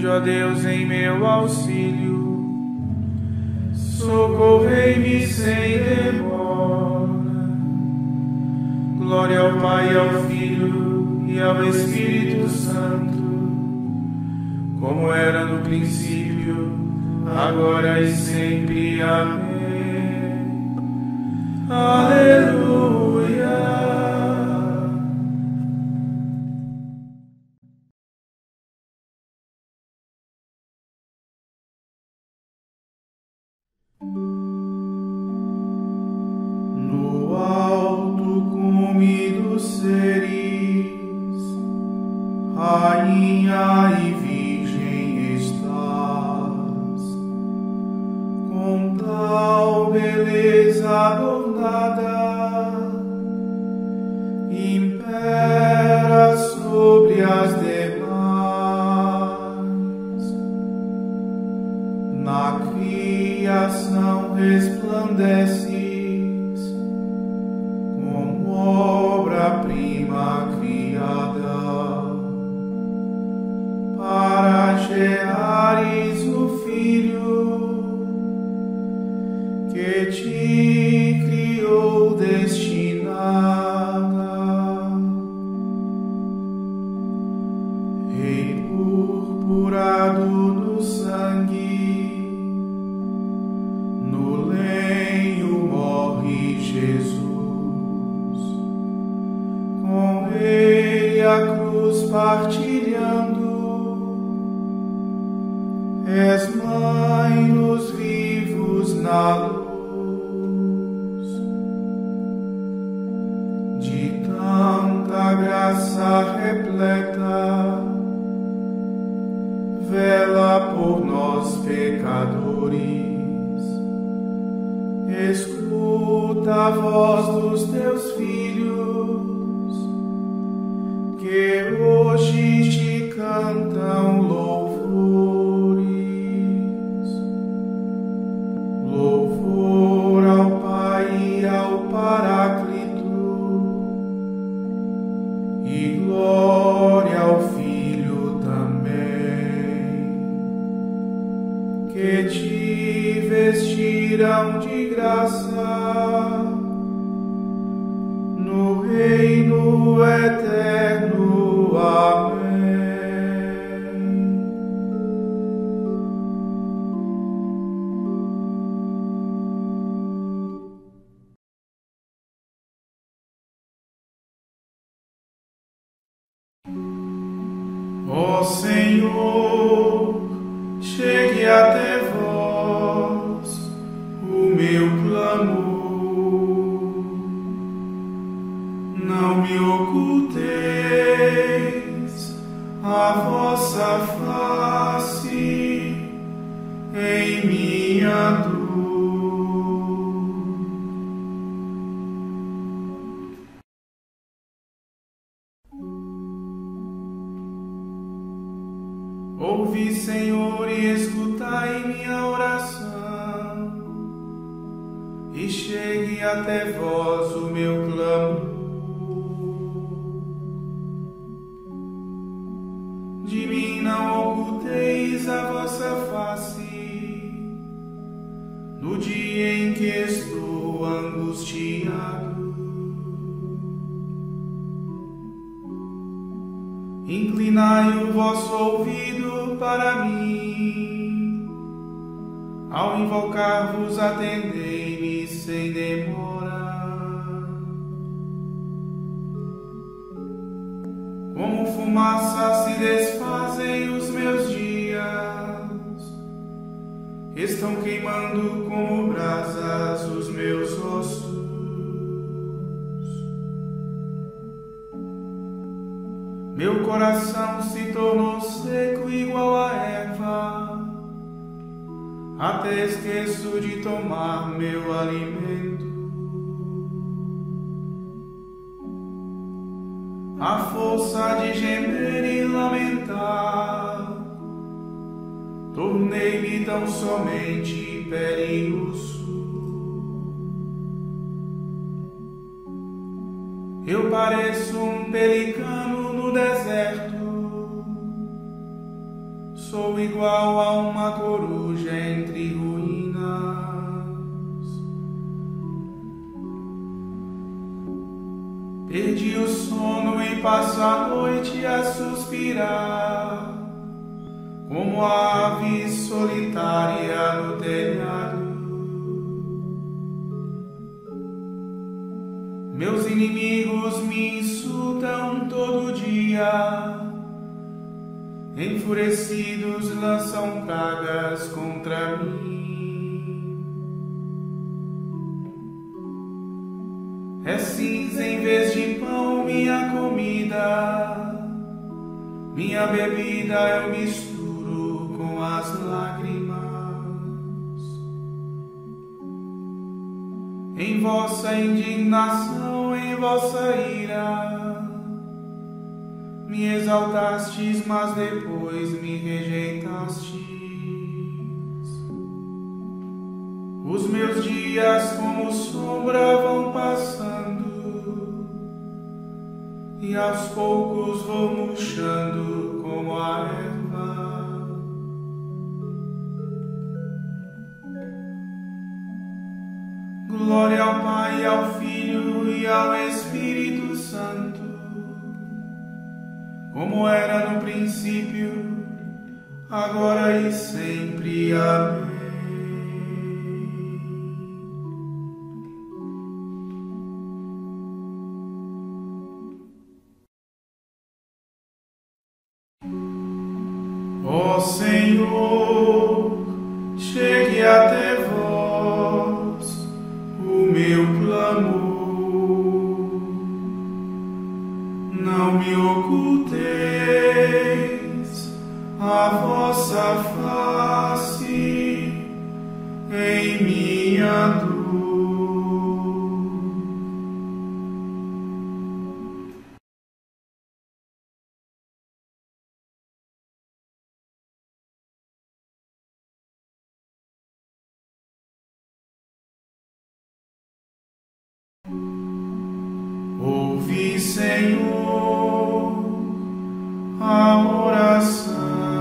Vinde, ó Deus, em meu auxílio, socorrei-me sem demora. Glória ao Pai, ao Filho e ao Espírito Santo, como era no princípio, agora e sempre. Amém. Aleluia. No alto cume dos seres, Rainha e Virgem estás, com tal beleza adornada, impera sobre as demais. Na criação resplandeces como obra-prima criada, para gerares o Filho que te criou destinada. Rei purpurado no sangue, no lenho morre Jesus. Com ele a cruz partilhando, és mãe dos vivos na luz. De tanta graça repleta, vela por nós pecadores. Escuta a voz dos teus filhos, que hoje te cantam louvores. Louvor ao Pai e ao Paráclito, e glória ao Filho também, que te vestirão de graça no reino eterno. Amém. Ó Senhor, chegue até vós o meu clamor. Não me oculteis a vossa face em minha dor. Ouvi, Senhor, e escutai minha oração, e chegue até vós o meu clamor. De mim não oculteis a vossa face, no dia em que estou angustiado. Inclinai o vosso ouvido para mim, ao invocar-vos atendei-me sem demora. Como fumaça se desfazem os meus dias, estão queimando como brasas os meus ossos. Meu coração se tornou seco igual a erva, até esqueço de tomar meu alimento. A força de gemer e lamentar, tornei-me tão somente pele e osso. Eu pareço um pelicano no deserto, sou igual a uma coruja entre ruínas. Perdi o sono e passo a noite a suspirar, como a ave solitária no telhado. Meus inimigos me insultam todo dia, enfurecidos lançam pragas contra mim. É cinza em vez de pão minha comida, minha bebida eu misturo com as lágrimas. Em vossa indignação, em vossa ira, me exaltastes, mas depois me rejeitastes. Os meus dias como sombra vão passando, e aos poucos vou murchando como a erva. Glória ao Pai, ao Filho e ao Espírito Santo, como era no princípio, agora e sempre. Amém. Ó Senhor, chegue até vós o meu clamor. Não me oculteis a vossa face em minha dor. Ouvi, Senhor, a oração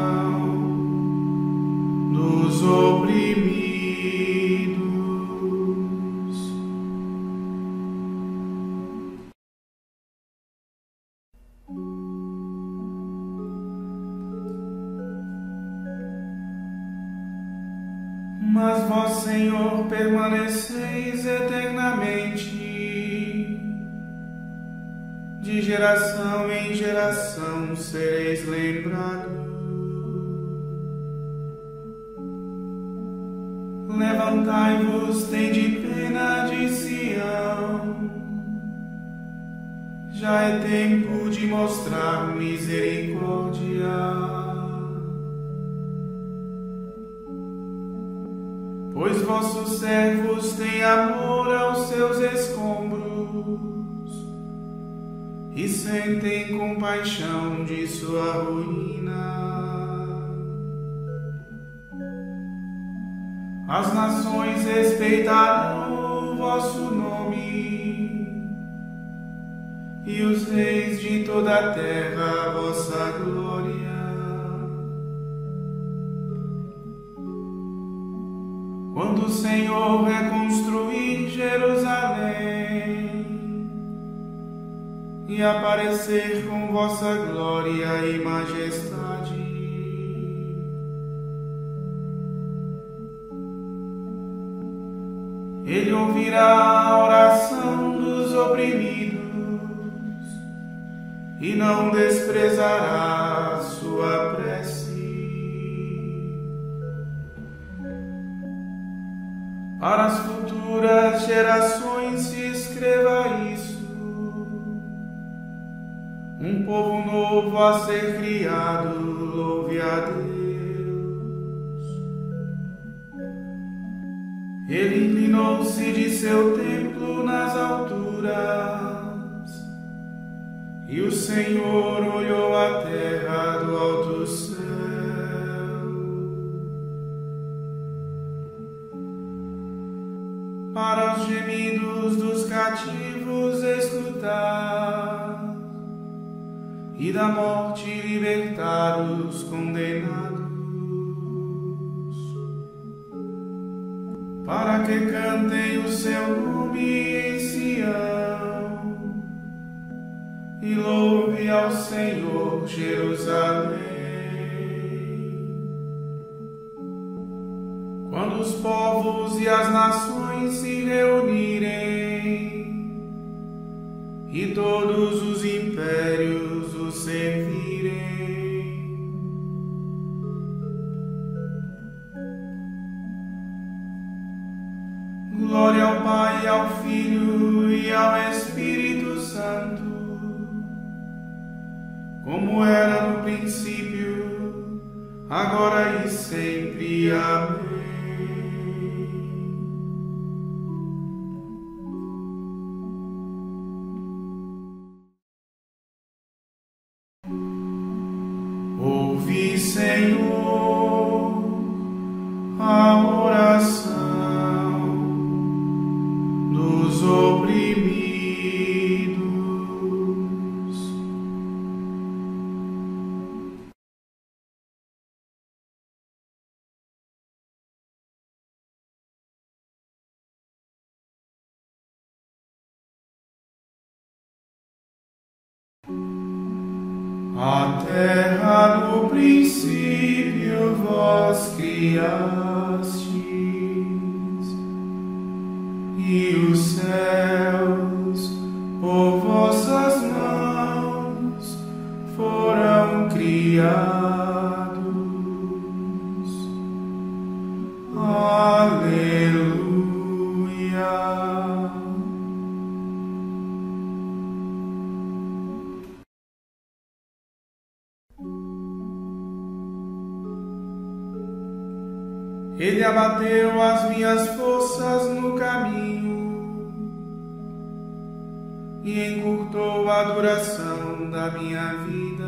dos oprimidos. Mas vós, Senhor, permaneceis eternamente. De geração em geração sereis lembrados. Levantai-vos, tende pena de Sião. Já é tempo de mostrar misericórdia. Pois vossos servos têm amor aos seus escombros e sentem compaixão de sua ruína. As nações respeitarão o vosso nome, e os reis de toda a terra a vossa glória. Quando o Senhor reconstruir Jerusalém e aparecer com vossa glória e majestade, Ele ouvirá a oração dos oprimidos e não desprezará a sua prece. Para as futuras gerações se escreva isso: um povo novo a ser criado, louve a Deus. Ele inclinou-se de seu templo nas alturas, e o Senhor olhou a terra do alto céu. Para os gemidos dos cativos escutar, e da morte libertar os condenados. para que cantem o seu nome em Sião e louve ao Senhor Jerusalém. Quando os povos e as nações se reunirem e todos os impérios o servirem, glória ao Pai, ao Filho e ao Espírito Santo, como era no princípio, agora e sempre. Amém. Ouvi, Senhor, a oração dos oprimidos. A terra no princípio vós criastes, e os céus por vossas mãos foram criados. Aleluia. Ele abateu as minhas forças no caminho e encurtou a duração da minha vida.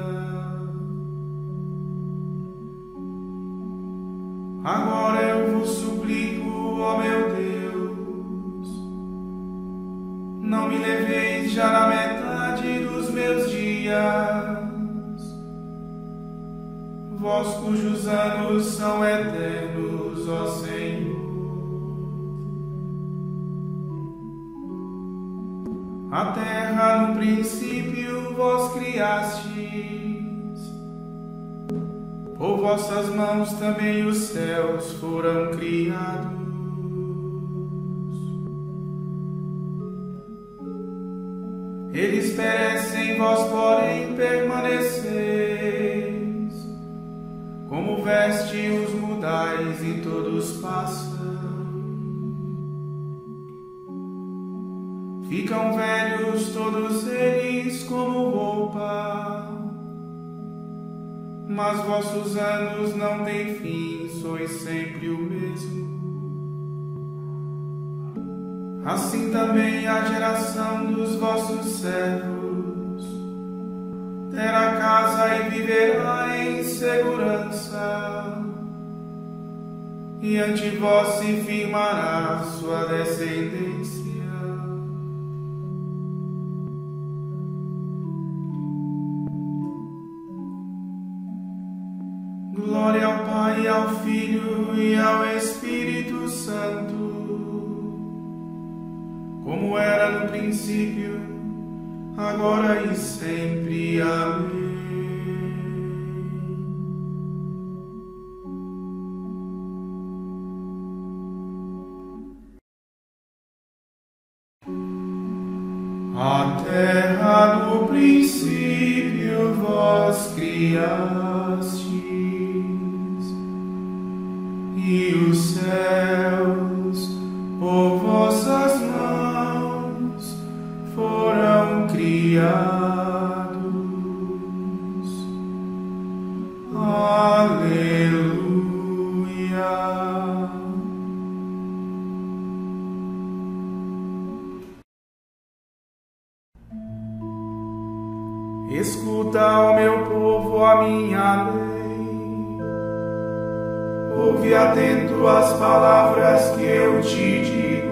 Agora eu vos suplico, ó meu Deus, não me leveis já na metade dos meus dias, vós cujos anos são eternos, ó Senhor. A terra no princípio vós criastes, por vossas mãos também os céus foram criados. Eles perecem, vós porém permaneceis, como veste os mudais e todos passam. Ficam velhos todos eles como roupa, mas vossos anos não têm fim, sois sempre o mesmo. Assim também a geração dos vossos servos terá casa e viverá em segurança, e ante vós se firmará sua descendência. Glória ao Pai, ao Filho e ao Espírito Santo, como era no princípio, agora e sempre. Amém. A terra no princípio vós criastes, e os céus por vossas mãos foram criados. Aleluia. Escuta, ó meu povo, a minha lei, ouve atento as palavras que eu te digo.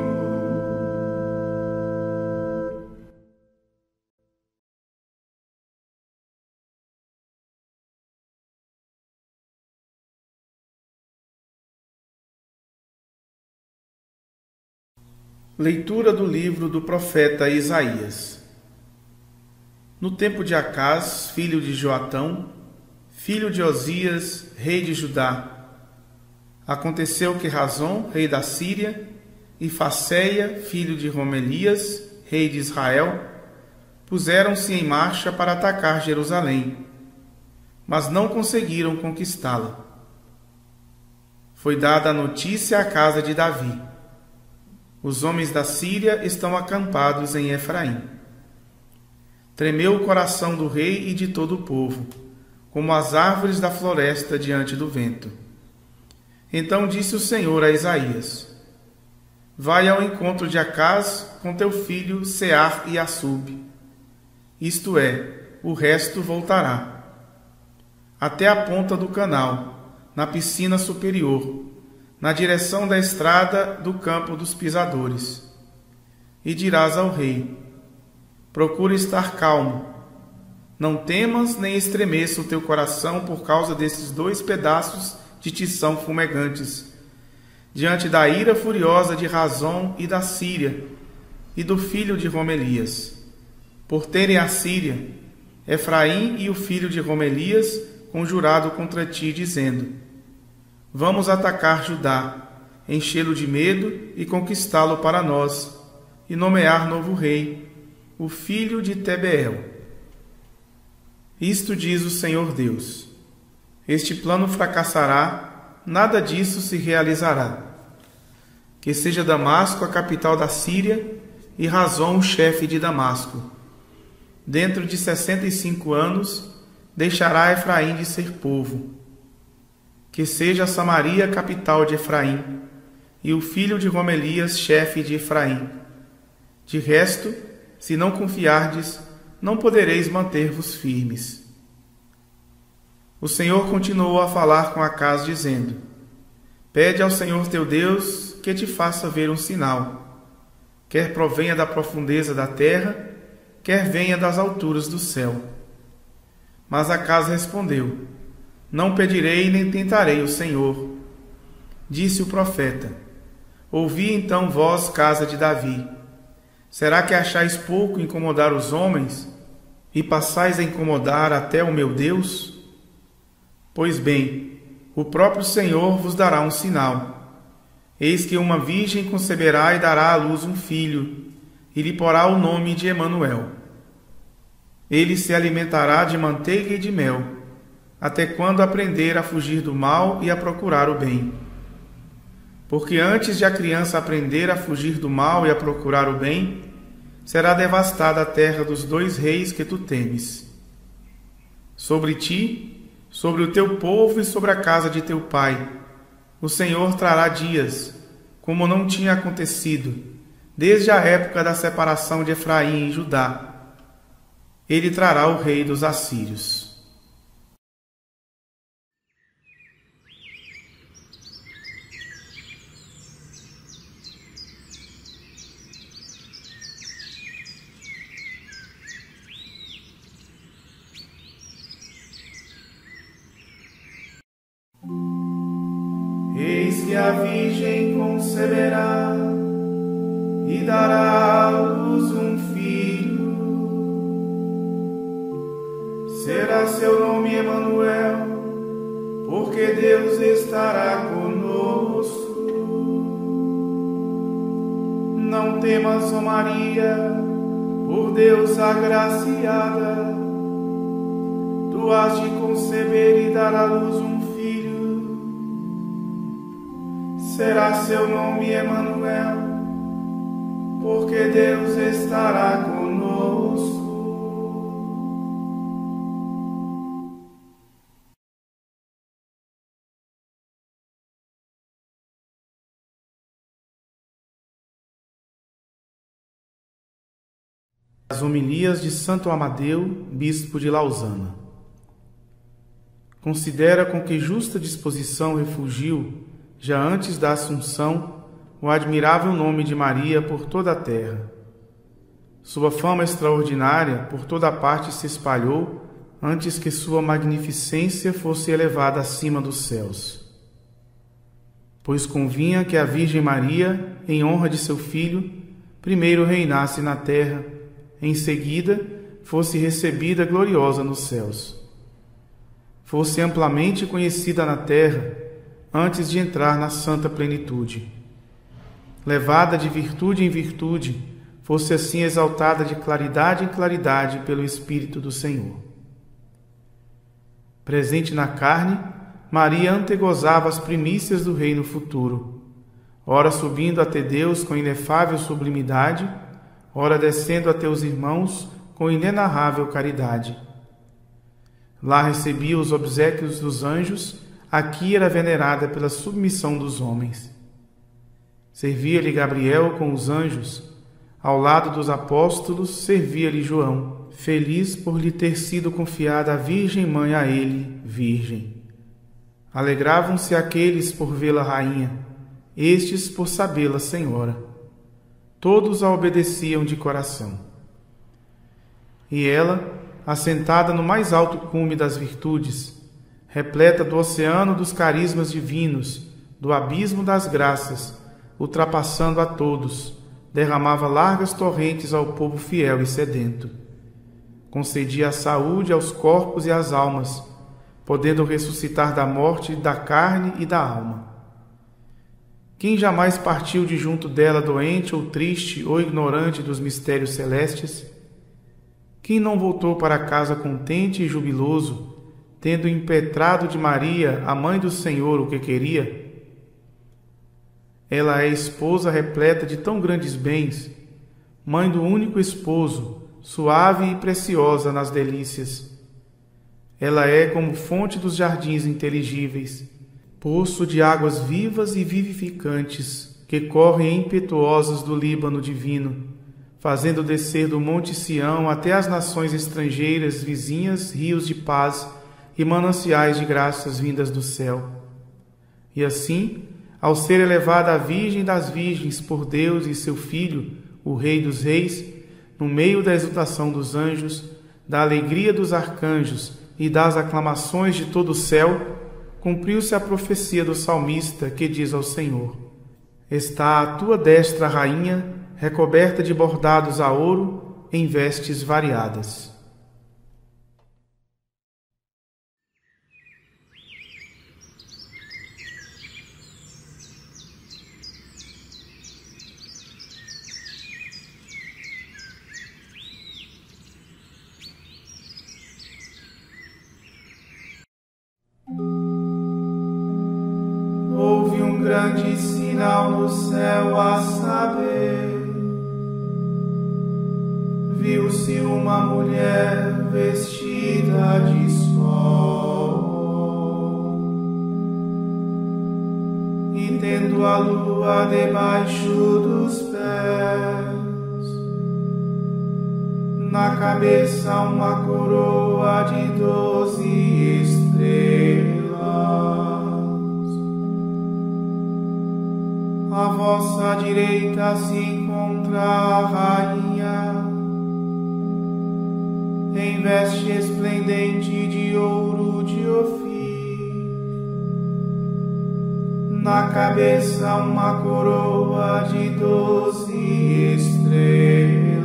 Leitura do livro do profeta Isaías. No tempo de Acaz, filho de Joatão, filho de Osias, rei de Judá, aconteceu que Razom, rei da Síria, e Faceia, filho de Romelias, rei de Israel, puseram-se em marcha para atacar Jerusalém, mas não conseguiram conquistá-la. Foi dada a notícia à casa de Davi: os homens da Síria estão acampados em Efraim. Tremeu o coração do rei e de todo o povo, como as árvores da floresta diante do vento. Então disse o Senhor a Isaías: vai ao encontro de Acaz com teu filho Sear e Assub, isto é, o resto voltará, até a ponta do canal, na piscina superior, na direção da estrada do campo dos pisadores. E dirás ao rei: procura estar calmo. Não temas nem estremeça o teu coração por causa desses 2 pedaços de tição fumegantes, diante da ira furiosa de Razom e da Síria, e do filho de Romelias. Por terem a Síria, Efraim e o filho de Romelias conjurado contra ti, dizendo: vamos atacar Judá, enchê-lo de medo e conquistá-lo para nós, e nomear novo rei, o filho de Tebeel. Isto diz o Senhor Deus: este plano fracassará, nada disso se realizará. Que seja Damasco a capital da Síria e Razom o chefe de Damasco. Dentro de 65 anos deixará Efraim de ser povo. Que seja Samaria capital de Efraim, e o filho de Romelias chefe de Efraim. De resto, se não confiardes, não podereis manter-vos firmes. O Senhor continuou a falar com Acaz, dizendo: pede ao Senhor teu Deus que te faça ver um sinal, quer provenha da profundeza da terra, quer venha das alturas do céu. Mas Acaz respondeu: não pedirei nem tentarei o Senhor. Disse o profeta: ouvi então vós, casa de Davi. Será que achais pouco incomodar os homens, e passais a incomodar até o meu Deus? Pois bem, o próprio Senhor vos dará um sinal. Eis que uma virgem conceberá e dará à luz um filho, e lhe porá o nome de Emanuel. Ele se alimentará de manteiga e de mel, até quando aprender a fugir do mal e a procurar o bem. Porque antes de a criança aprender a fugir do mal e a procurar o bem, será devastada a terra dos 2 reis que tu temes. Sobre ti, sobre o teu povo e sobre a casa de teu pai, o Senhor trará dias, como não tinha acontecido, desde a época da separação de Efraim e Judá. Ele trará o rei dos assírios. Eis que a virgem conceberá e dará à luz um filho. Será seu nome Emanuel, porque Deus estará conosco. Não temas, ó Maria, por Deus agraciada. Tu has de conceber e dar à luz um filho. Será seu nome Emanuel, porque Deus estará conosco. As homilias de Santo Amadeu, bispo de Lausana. Considera com que justa disposição refugiu, já antes da Assunção, o admirável nome de Maria por toda a terra. Sua fama extraordinária por toda a parte se espalhou, antes que sua magnificência fosse elevada acima dos céus. Pois convinha que a Virgem Maria, em honra de seu filho, primeiro reinasse na terra, em seguida fosse recebida gloriosa nos céus. Fosse amplamente conhecida na terra, antes de entrar na santa plenitude. Levada de virtude em virtude, fosse assim exaltada de claridade em claridade pelo Espírito do Senhor. Presente na carne, Maria antegozava as primícias do reino futuro, ora subindo até Deus com inefável sublimidade, ora descendo até os irmãos com inenarrável caridade. Lá recebia os obséquios dos anjos, aqui era venerada pela submissão dos homens. Servia-lhe Gabriel com os anjos, ao lado dos apóstolos servia-lhe João, feliz por lhe ter sido confiada a Virgem Mãe a ele, virgem. Alegravam-se aqueles por vê-la rainha, estes por sabê-la senhora. Todos a obedeciam de coração. E ela, assentada no mais alto cume das virtudes, repleta do oceano dos carismas divinos, do abismo das graças, ultrapassando a todos, derramava largas torrentes ao povo fiel e sedento. Concedia a saúde aos corpos e às almas, podendo ressuscitar da morte, da carne e da alma. Quem jamais partiu de junto dela doente ou triste ou ignorante dos mistérios celestes? Quem não voltou para casa contente e jubiloso, tendo impetrado de Maria, a mãe do Senhor, o que queria? Ela é esposa repleta de tão grandes bens, mãe do único esposo, suave e preciosa nas delícias. Ela é como fonte dos jardins inteligíveis, poço de águas vivas e vivificantes, que correm impetuosas do Líbano divino, fazendo descer do Monte Sião até as nações estrangeiras vizinhas rios de paz e mananciais de graças vindas do céu. E assim, ao ser elevada a Virgem das Virgens por Deus e seu Filho, o Rei dos Reis, no meio da exultação dos anjos, da alegria dos arcanjos e das aclamações de todo o céu, cumpriu-se a profecia do salmista que diz ao Senhor: Está à tua destra, Rainha, recoberta de bordados a ouro, em vestes variadas. Houve um grande sinal no céu, a saber, viu-se uma mulher vestida de sol, e tendo a lua debaixo dos pés, na cabeça uma coroa de 12 estrelas. À vossa direita se encontra a rainha, em veste esplendente de ouro de Ofir, na cabeça uma coroa de 12 estrelas.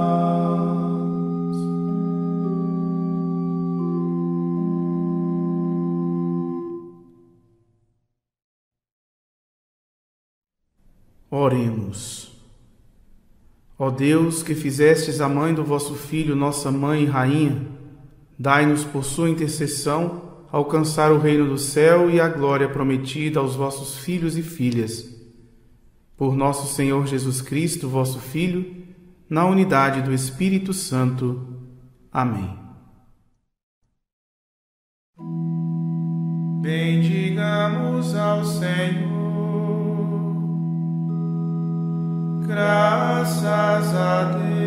Oremos. Ó Deus, que fizestes a mãe do vosso Filho, nossa Mãe e Rainha, dai-nos por sua intercessão alcançar o reino do céu e a glória prometida aos vossos filhos e filhas. Por nosso Senhor Jesus Cristo, vosso Filho, na unidade do Espírito Santo. Amém. Bendigamos ao Senhor. Graças a Deus.